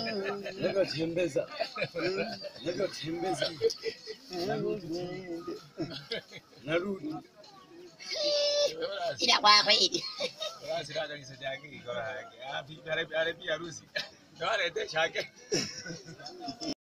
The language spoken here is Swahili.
Nakatembeza. Narudi. Ila kwa kweli. Basi dada nisajaki kwa haki. Bibi harusi. Ndio alete chake.